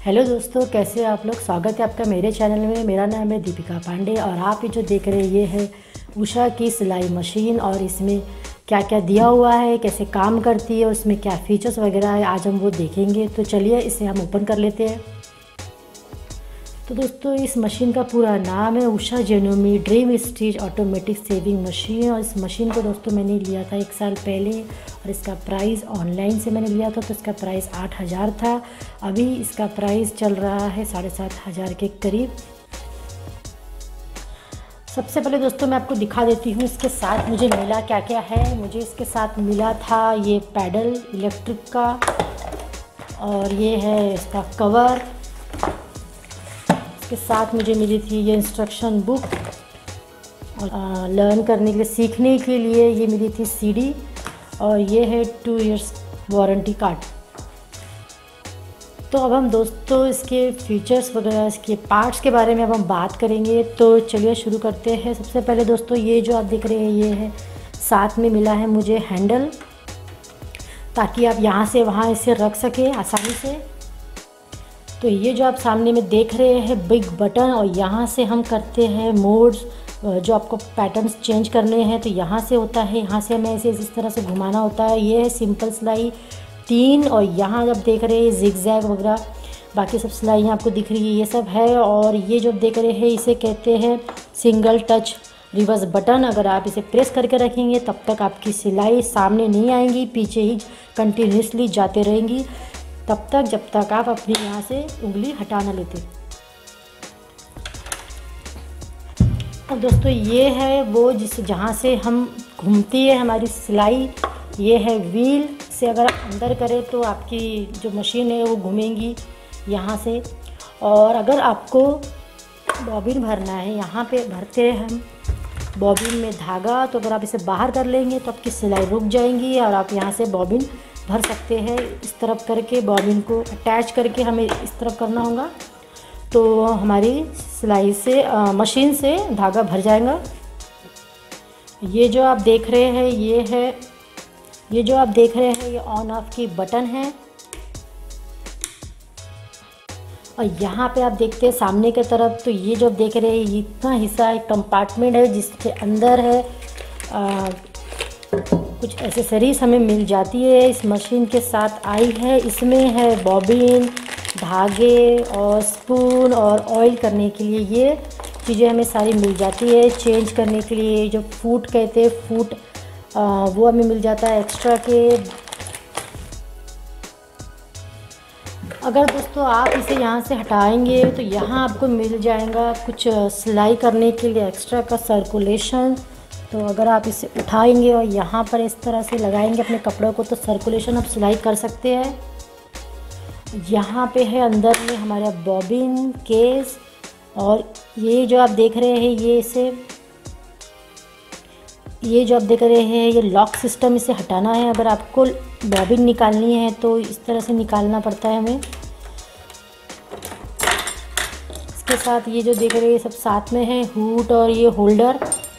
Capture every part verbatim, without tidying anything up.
Hello दोस्तों, कैसे हैं आप लोग। स्वागत है आपका मेरे चैनल में। मेरा नाम है दीपिका पांडे और आप ये जो देख रहे हैं ये है उषा की सिलाई मशीन और इसमें क्या क्या दिया हुआ है, कैसे काम करती है और उसमें क्या फीचर्स वगैरह है, आज हम वो देखेंगे। तो चलिए इसे हम ओपन कर लेते हैं। तो दोस्तों इस मशीन का पूरा नाम है Usha Janome dream stitch automatic sewing machine. और इस मशीन को दोस्तों मैंने लिया था एक साल पहले और इसका प्राइस ऑनलाइन से मैंने लिया था तो इसका प्राइस आठ हज़ार था। अभी इसका प्राइस चल रहा है साढ़े सात हज़ार के करीब। सबसे पहले दोस्तों मैं आपको दिखा देती हूँ इसके साथ मुझे मिला क्या क्या है। मुझे इसके साथ मिला था ये पैडल इलेक्ट्रिक का, और ये है इसका कवर। के साथ मुझे मिली थी ये इंस्ट्रक्शन बुक और लर्न करने के लिए, सीखने के लिए ये मिली थी सीडी, और ये है टू इयर्स वारंटी कार्ड। तो अब हम दोस्तों इसके फीचर्स वगैरह, इसके पार्ट्स के बारे में अब हम बात करेंगे। तो चलिए शुरू करते हैं। सबसे पहले दोस्तों ये जो आप देख रहे हैं ये है, साथ में मिला है मुझे हैंडल, ताकि आप यहाँ से वहाँ इसे रख सकें आसानी से। तो ये जो आप सामने में देख रहे हैं बिग बटन, और यहाँ से हम करते हैं मोड्स, जो आपको पैटर्न्स चेंज करने हैं तो यहाँ से होता है। यहाँ से हमें इसे इस तरह से घुमाना होता है। ये है सिंपल सिलाई तीन, और यहाँ जब देख रहे हैं जिग जैग वगैरह बाकी सब सिलाइयाँ आपको दिख रही है ये सब है। और ये जो देख रहे हैं इसे कहते हैं सिंगल टच रिवर्स बटन। अगर आप इसे प्रेस करके रखेंगे तब तक आपकी सिलाई सामने नहीं आएंगी, पीछे ही कंटिन्यूसली जाते रहेंगी तब तक जब तक आप अपनी यहाँ से उंगली हटा ना लेते। और दोस्तों ये है वो जिस जहाँ से हम घूमती है हमारी सिलाई, ये है व्हील से अगर आप अंदर करें तो आपकी जो मशीन है वो घूमेंगी यहाँ से। और अगर आपको बॉबिन भरना है, यहाँ पे भरते हैं हम बॉबिन में धागा, तो अगर आप इसे बाहर कर लेंगे तो आपकी सिलाई रुक जाएंगी और आप यहाँ से बॉबिन भर सकते हैं। इस तरफ करके बॉबिन को अटैच करके हमें इस तरफ करना होगा तो हमारी सिलाई से आ, मशीन से धागा भर जाएगा। ये जो आप देख रहे हैं ये है ये जो आप देख रहे हैं ये ऑन ऑफ की बटन है। और यहाँ पे आप देखते हैं सामने की तरफ, तो ये जो आप देख रहे हैं इतना हिस्सा एक कंपार्टमेंट है जिसके अंदर है आ, कुछ एसेसरीज हमें मिल जाती है। इस मशीन के साथ आई है, इसमें है बॉबिन, धागे और स्पून और ऑयल करने के लिए ये चीज़ें हमें सारी मिल जाती है। चेंज करने के लिए जो फूट कहते हैं फूट आ, वो हमें मिल जाता है एक्स्ट्रा के। अगर दोस्तों आप इसे यहाँ से हटाएंगे तो यहाँ आपको मिल जाएगा कुछ सिलाई करने के लिए एक्स्ट्रा का सर्कुलेशन। तो अगर आप इसे उठाएंगे और यहाँ पर इस तरह से लगाएंगे अपने कपड़ों को तो सर्कुलेशन आप सिलाई कर सकते हैं। यहाँ पे है अंदर में हमारा बॉबिन केस, और ये जो आप देख रहे हैं ये इसे ये जो आप देख रहे हैं ये लॉक सिस्टम, इसे हटाना है। अगर आपको बॉबिन निकालनी है तो इस तरह से निकालना पड़ता है हमें। इसके साथ ये जो देख रहे हैं ये सब साथ में है, हुड और ये होल्डर।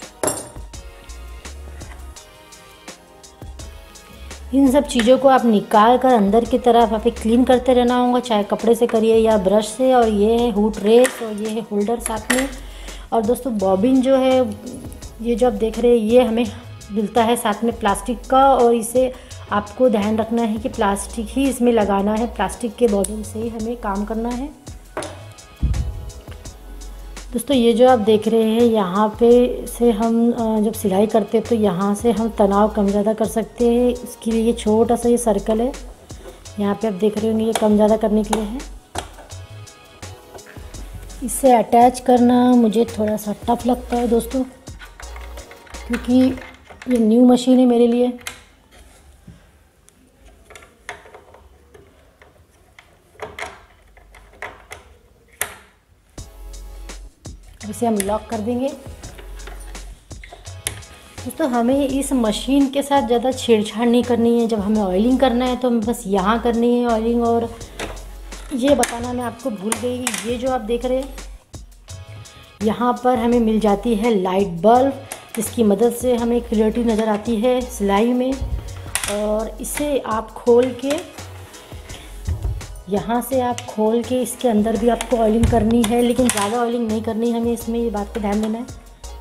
इन सब चीज़ों को आप निकाल कर अंदर की तरफ आप क्लीन करते रहना होगा, चाहे कपड़े से करिए या ब्रश से। और ये है हुड रेस और ये है होल्डर साथ में। और दोस्तों बॉबिन जो है ये जो आप देख रहे हैं ये हमें मिलता है साथ में प्लास्टिक का, और इसे आपको ध्यान रखना है कि प्लास्टिक ही इसमें लगाना है, प्लास्टिक के बॉबिन से ही हमें काम करना है। दोस्तों ये जो आप देख रहे हैं यहाँ पे से हम जब सिलाई करते हैं तो यहाँ से हम तनाव कम ज़्यादा कर सकते हैं। इसके लिए ये छोटा सा ये सर्कल है, यहाँ पे आप देख रहे होंगे ये कम ज़्यादा करने के लिए है। इसे अटैच करना मुझे थोड़ा सा टफ लगता है दोस्तों, क्योंकि ये न्यू मशीन है मेरे लिए। इसे हम लॉक कर देंगे। दोस्तों हमें इस मशीन के साथ ज़्यादा छेड़छाड़ नहीं करनी है। जब हमें ऑयलिंग करना है तो हमें बस यहाँ करनी है ऑयलिंग। और ये बताना मैं आपको भूल गई, ये जो आप देख रहे हैं यहाँ पर हमें मिल जाती है लाइट बल्ब, जिसकी मदद से हमें क्लियरिटी नज़र आती है सिलाई में। और इसे आप खोल के यहाँ से आप खोल के इसके अंदर भी आपको ऑयलिंग करनी है, लेकिन ज़्यादा ऑयलिंग नहीं करनी है हमें इसमें, ये बात पे ध्यान देना है।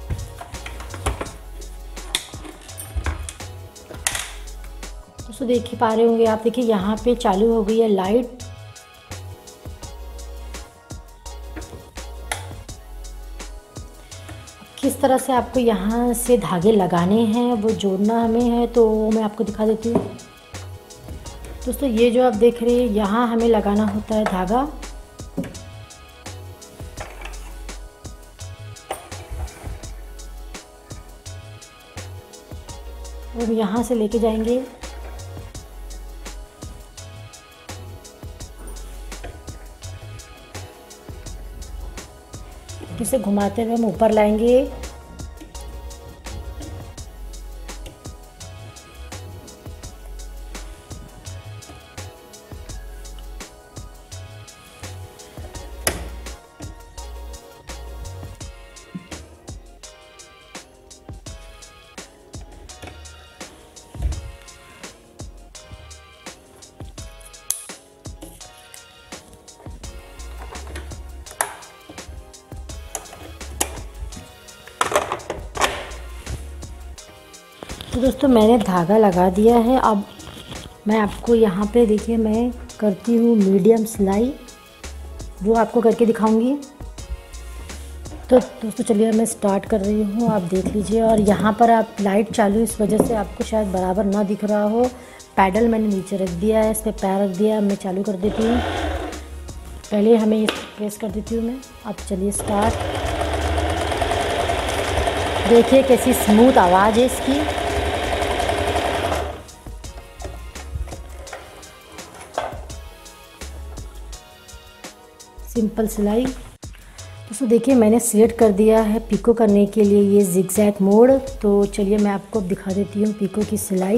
दोस्तों देख ही पा रहे होंगे आप, देखिए यहाँ पे चालू हो गई है लाइट। किस तरह से आपको यहाँ से धागे लगाने हैं, वो जोड़ना हमें है, तो वो मैं आपको दिखा देती हूँ। दोस्तों ये जो आप देख रहे हैं, यहाँ हमें लगाना होता है धागा। और यहाँ से लेके जाएंगे, इसे घुमाते हुए हम ऊपर लाएंगे। तो दोस्तों मैंने धागा लगा दिया है। अब मैं आपको यहाँ पे देखिए मैं करती हूँ मीडियम सिलाई, वो आपको करके दिखाऊंगी। तो दोस्तों चलिए मैं स्टार्ट कर रही हूँ, आप देख लीजिए। और यहाँ पर आप लाइट चालू, इस वजह से आपको शायद बराबर ना दिख रहा हो। पैडल मैंने नीचे रख दिया है, इस पर पैर रख दिया। मैं चालू कर देती हूँ, पहले हमें इस प्रेस कर देती हूँ मैं। अब चलिए स्टार्ट। देखिए कैसी स्मूथ आवाज़ है इसकी। सिंपल सिलाई। दोस्तों देखिए मैंने सिलेक्ट कर दिया है पिको करने के लिए ये जिगजैग मोड। तो चलिए मैं आपको दिखा देती हूँ पिको की सिलाई।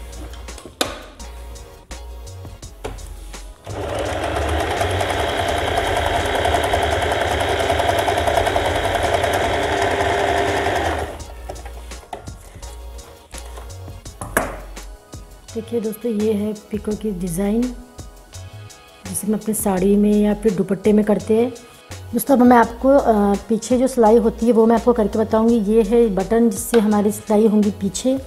देखिए दोस्तों ये है पिको की डिज़ाइन, जिसे हम अपनी साड़ी में या फिर दुपट्टे में करते हैं। दोस्तों अब मैं आपको पीछे जो सिलाई होती है वो मैं आपको करके बताऊंगी। ये है बटन जिससे हमारी सिलाई होंगी पीछे।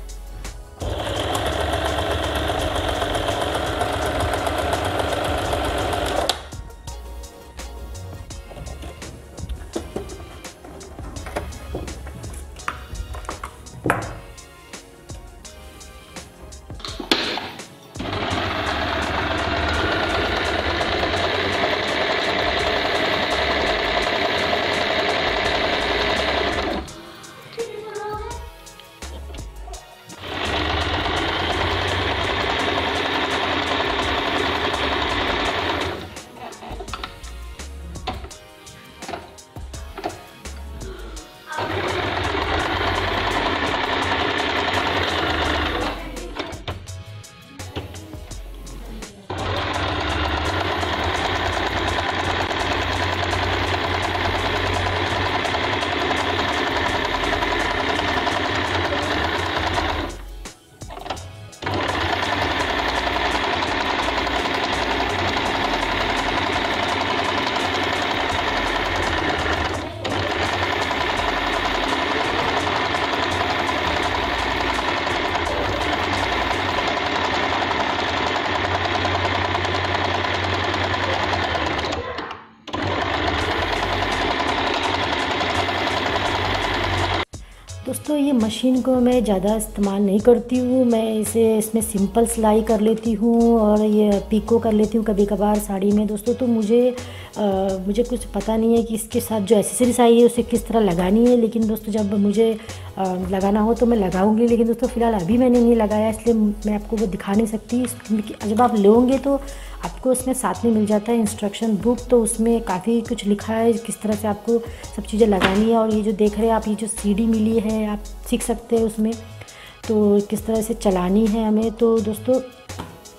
दोस्तों ये मशीन को मैं ज़्यादा इस्तेमाल नहीं करती हूँ, मैं इसे इसमें सिंपल सिलाई कर लेती हूँ और ये पिको कर लेती हूँ कभी कभार साड़ी में। दोस्तों तो मुझे आ, मुझे कुछ पता नहीं है कि इसके साथ जो एक्सेसरीज आई है उसे किस तरह लगानी है, लेकिन दोस्तों जब मुझे आ, लगाना हो तो मैं लगाऊंगी। लेकिन दोस्तों फ़िलहाल अभी मैंने नहीं लगाया, इसलिए मैं आपको वो दिखा नहीं सकती। जब आप लोगे तो आपको उसमें साथ में मिल जाता है इंस्ट्रक्शन बुक, तो उसमें काफ़ी कुछ लिखा है किस तरह से आपको सब चीज़ें लगानी है। और ये जो देख रहे हैं आप, ये जो सीडी मिली है आप सीख सकते हैं उसमें, तो किस तरह से चलानी है हमें। तो दोस्तों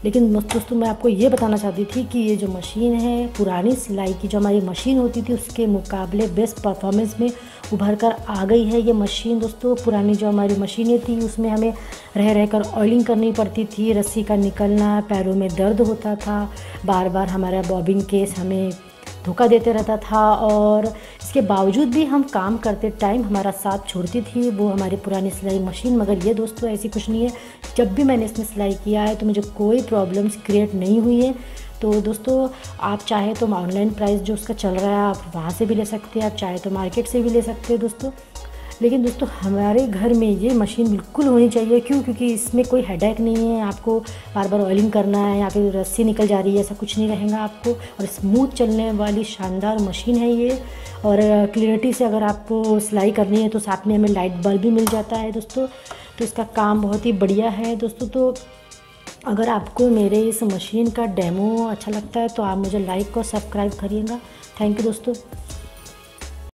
लेकिन दोस्तों मैं आपको ये बताना चाहती थी कि ये जो मशीन है, पुरानी सिलाई की जो हमारी मशीन होती थी उसके मुकाबले बेस्ट परफॉर्मेंस में उभर कर आ गई है ये मशीन। दोस्तों पुरानी जो हमारी मशीनें थी उसमें हमें रह रह कर ऑयलिंग करनी पड़ती थी, रस्सी का निकलना, पैरों में दर्द होता था, बार बार हमारा बॉबिन केस हमें धोखा देते रहता था, और इसके बावजूद भी हम काम करते टाइम हमारा साथ छोड़ती थी वो हमारी पुरानी सिलाई मशीन। मगर ये दोस्तों ऐसी कुछ नहीं है, जब भी मैंने इसमें सिलाई किया है तो मुझे कोई प्रॉब्लम्स क्रिएट नहीं हुई है। तो दोस्तों आप चाहे तो ऑनलाइन प्राइस जो उसका चल रहा है आप वहाँ से भी ले सकते हैं, आप चाहे तो मार्केट से भी ले सकते हैं दोस्तों। लेकिन दोस्तों हमारे घर में ये मशीन बिल्कुल होनी चाहिए। क्यों? क्योंकि इसमें कोई हेडेक नहीं है, आपको बार बार ऑयलिंग करना है या फिर रस्सी निकल जा रही है, ऐसा कुछ नहीं रहेगा आपको। और स्मूथ चलने वाली शानदार मशीन है ये। और क्लियरिटी से अगर आपको सिलाई करनी है तो साथ में हमें लाइट बल्ब भी मिल जाता है दोस्तों। तो इसका काम बहुत ही बढ़िया है दोस्तों। तो अगर आपको मेरे इस मशीन का डेमो अच्छा लगता है तो आप मुझे लाइक और सब्सक्राइब करिएगा। थैंक यू दोस्तों।